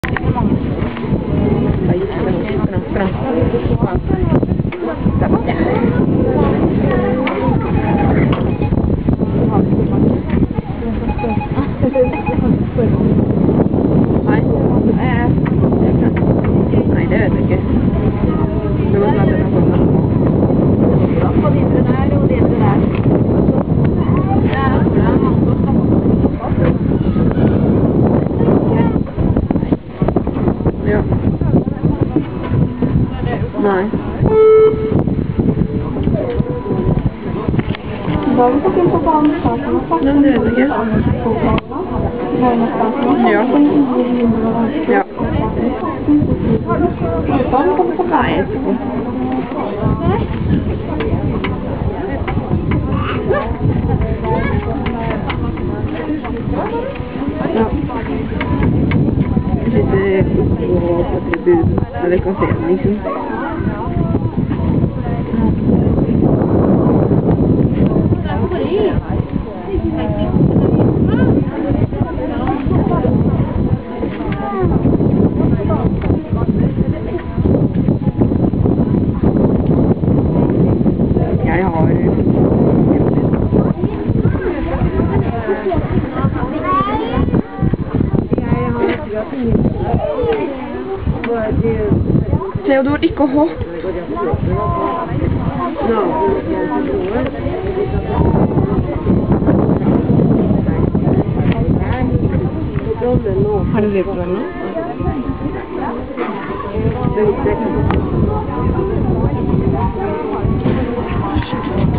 Nei, det vet jeg ikke. Det må være noe sånt. Og de andre der, og de andre der. Det er mange å snakke Ja. Nei. Da har vi fått inn på banen starten og Nei, det vet jeg ikke. Ja. Ja. Nei, jeg vet ikke. Ja. Jeg sitter på tribunen, eller kaféen, liksom. Jeg har Theodor, ikke hopp. Har du virtuell nå? Det